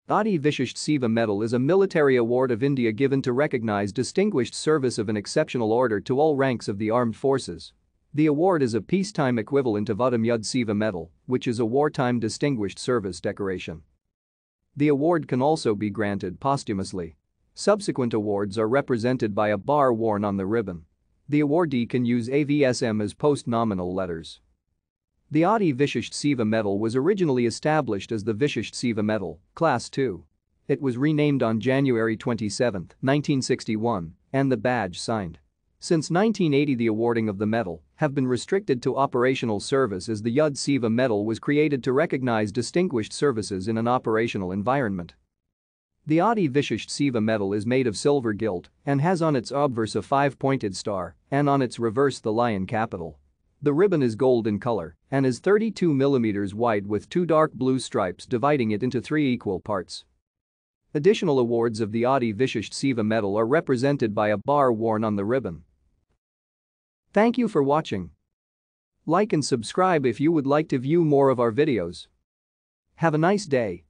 Ati Vishisht Seva Medal is a military award of India given to recognize distinguished service of an exceptional order to all ranks of the armed forces. The award is a peacetime equivalent of Uttam Yuddh Seva Medal, which is a wartime distinguished service decoration. The award can also be granted posthumously. Subsequent awards are represented by a bar worn on the ribbon. The awardee can use AVSM as post-nominal letters. The Ati Vishisht Seva Medal was originally established as the Vishisht Seva Medal, Class II. It was renamed on January 27, 1961, and the badge signed. Since 1980, the awarding of the medal have been restricted to operational service, as the Yuddh Seva Medal was created to recognize distinguished services in an operational environment. The Ati Vishisht Seva Medal is made of silver gilt and has on its obverse a 5-pointed star and on its reverse the lion capital. The ribbon is gold in color and is 32 mm wide with 2 dark blue stripes dividing it into 3 equal parts. Additional awards of the Ati Vishisht Seva Medal are represented by a bar worn on the ribbon. Thank you for watching. Like and subscribe if you would like to view more of our videos. Have a nice day.